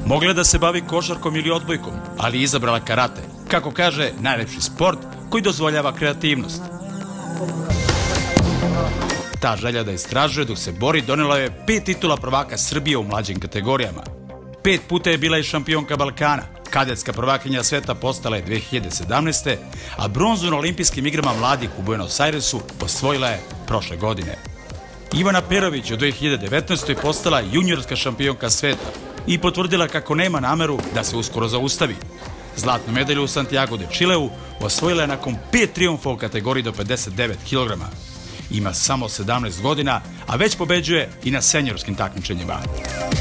Mogla je da se bavi košarkom ili odbojkom, ali je izabrala karate, kako kaže, najlepši sport koji dozvoljava kreativnost. Ta želja da istražuje dok se bori donela je 5 titula prvaka Srbije u mlađim kategorijama. 5 puta je bila i šampionka Balkana, kadetska prvakinja sveta postala je 2017. a bronzu na olimpijskim igrama mladih u Buenos Airesu osvojila je prošle godine. Ivana Perović u 2019. postala juniorska šampionka sveta i potvrdila kako nema nameru da se uskoro zaustavi. Zlatnu medalju u Santiago de Chileu osvojila je nakon 5 trijumfa u kategoriji do 59 kg. Ima samo 17 godina, a već pobeđuje i na seniorskim takmičenjima.